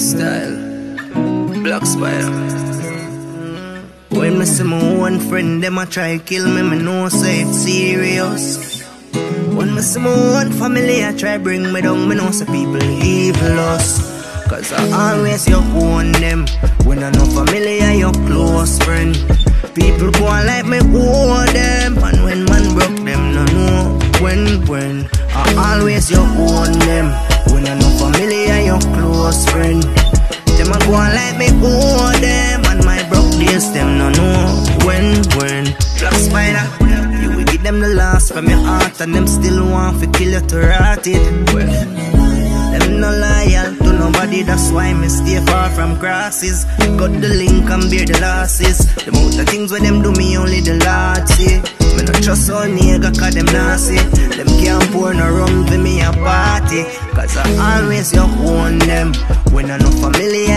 style, Black Spider. When me see my one friend, them a try kill me, me know say it's serious. When me see my one family, I try bring me down, me know say people evil us. Cause I always you own them, when I know family are your close friend. People go on like me owe them, and when man broke them, no know when. I always you own them, when I know family are your close friend. Them a go on like me owe them, and my broke days them no know when. Black Spider, you will give them the last from your heart, and them still want to kill you to rot it. Well, them no loyal to nobody, that's why me stay far from crosses. Got the link and bear the losses. The most of things when them do me only the Lord see. Me no trust all nigga cause them nasty. Them can't pour no rum to me a party, cause I always you own them, when I know family